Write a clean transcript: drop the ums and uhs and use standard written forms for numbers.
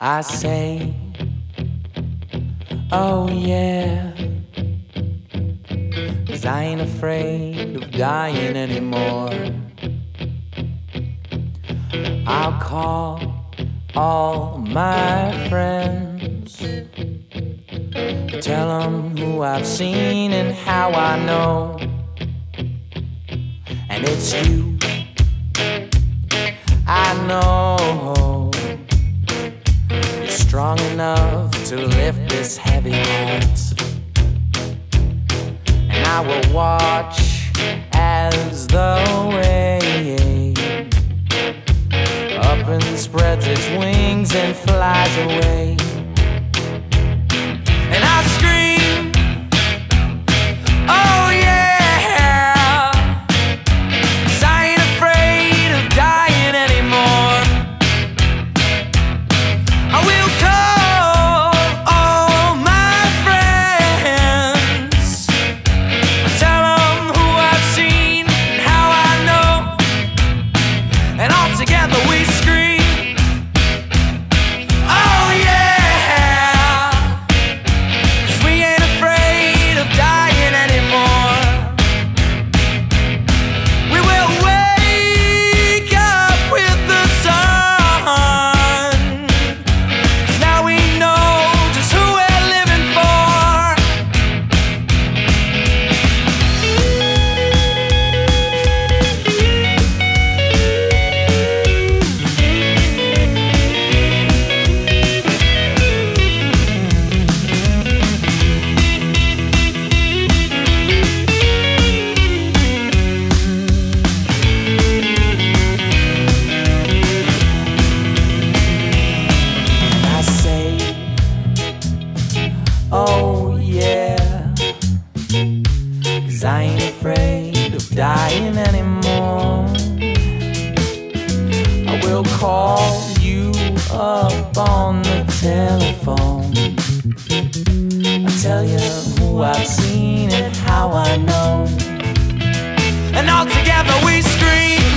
I say, oh yeah, 'cause I ain't afraid of dying anymore. I'll call all my friends, tell them who I've seen and how I know. And it's you, I know. You're strong enough to lift this heavy heart, and I will watch as the wave up and spreads its wings and flies away. And I scream, oh yeah, 'cause I ain't afraid of dying anymore. I will call all my friends, tell them who I've seen and how I know, and all together we scream, oh yeah, 'cause we ain't afraid of dying anymore. We will wake up with the sun, 'cause now we know just who we're living for. I say, oh yeah, 'cause I ain't afraid of dying anymore. I will call you up on the telephone, I'll tell you who I've seen and how I know, and all together we scream,